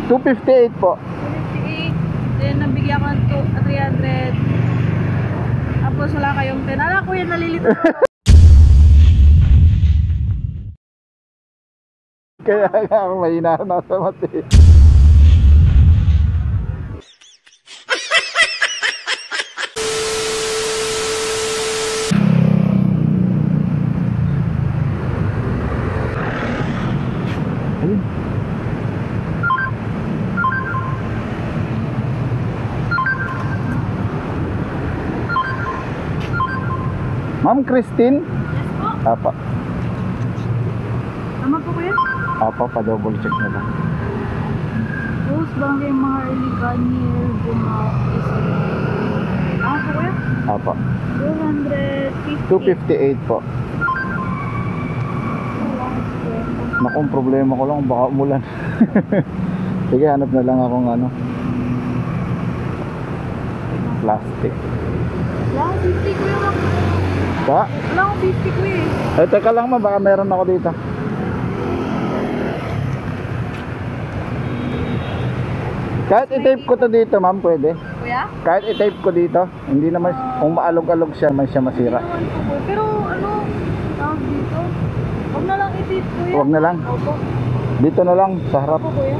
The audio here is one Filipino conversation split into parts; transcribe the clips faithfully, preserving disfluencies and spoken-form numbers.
two fifty-eight po. two fifty-eight. Then nabigyan ko ng three hundred. Tapos wala kayong ten. Ala ko yan, nalilito. Kaya nga ako mahina na sa mati. Ma'am Christine? Yes po. Apa. Tama po kuya? Apa, pa-double check na lang. Rose Bangkay Maharlika near Bumao is tama po kuya? Apa. two fifty. two fifty-eight po. Naku, ang problema ko lang, baka umulan. Sige, hanap na lang akong ano. Plastic. Wala akong fifty kuya. Ba? Wala akong fifty kuya eh. Eh, teka lang ma, baka meron ako dito. Kahit i-tape ko to dito, ma'am, pwede. Kuya? Kahit i-tape ko dito, hindi naman, kung maalog-alog siya, may siya masira. Hindi naman po, kuya. Pero ano, tawag dito? Huwag na lang i-tape kuya. Huwag na lang. Opo. Dito na lang, sa harap. Opo kuya.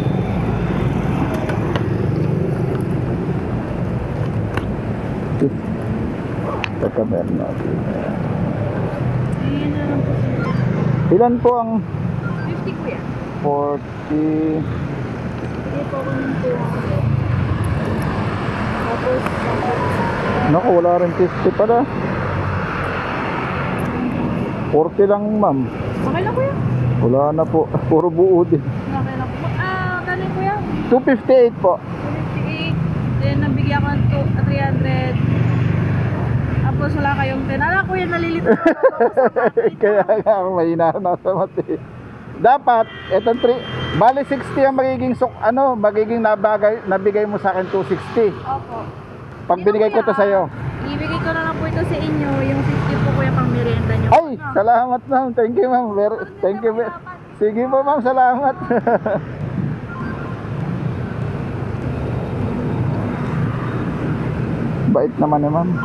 Teka, meron natin. Ayan na lang po siya. Ilan po ang fifty kuya. forty? Hindi po ako ng two hundred. Tapos, Naku, wala rin fifty pala. forty lang, ma'am. okay na kuya. Wala na po. Puro buo din. Okay na po. Ah, kanin kuya. two fifty-eight po. two fifty-eight. Then nabigyan ko ng three hundred. Tapos wala kayong ten. Ala ko yan, nalilito. Kaya nga ako mahina na sa mati. Dapat, etong three, bali sixty ang magiging sok, ano, magiging nabagay, nabigay mo sa akin two sixty. Opo. Pag binigay ko to sa iyo. Ibigay ko na lang po ito sa inyo, yung fifty po kuya pang merienda nyo. Ay, salamat ma'am. Thank you ma'am. Very- Thank you. ve- Sige po ma'am, salamat. Bait naman eh ma'am.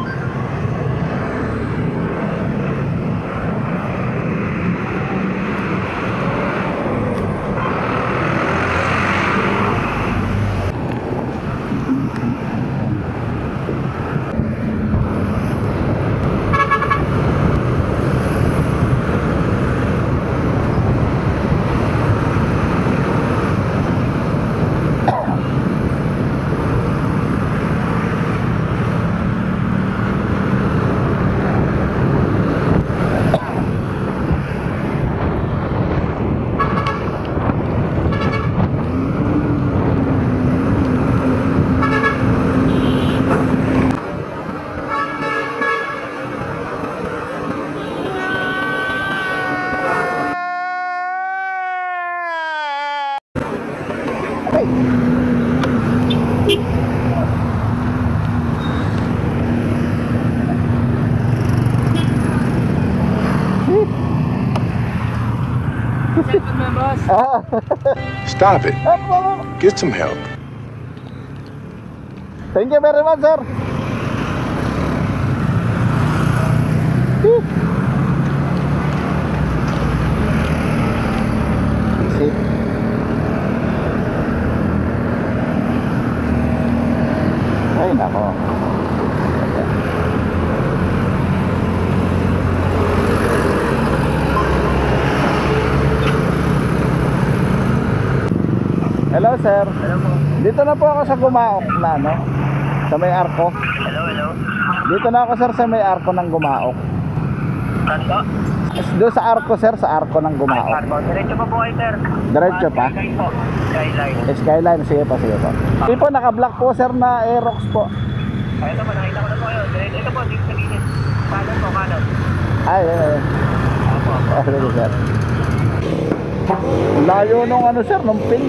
Ah. Stop it. Get some help. Thank you very much, sir. Easy. Ay, nako. Hello, sir. Hello po. Dito na po ako sa Gumaok na, no? Sa may arko. Hello, hello. Dito na ako, sir, sa may arko ng Gumaok. Saan po? Doon sa arko, sir, sa arko ng Gumaok. Carbo. Diretso pa po kayo, sir. Diretso pa? Skyline po. Skyline. Eh, Skyline, sige po, sige po. Hindi po, naka-block po, sir, na Aerox po. Ay, ito po, nakita ko na po kayo. Diretso, ito po, dito sa gilid. Kanan po, kanan. Ay, ay, ay. Opo, opo. Ah, sige, sir. Layo nung ano, sir, nung pin.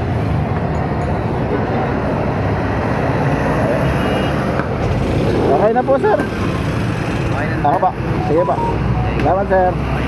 Okay na po, sir. Okay na. Ako pa. Sige pa. Salamat, sir. Okay.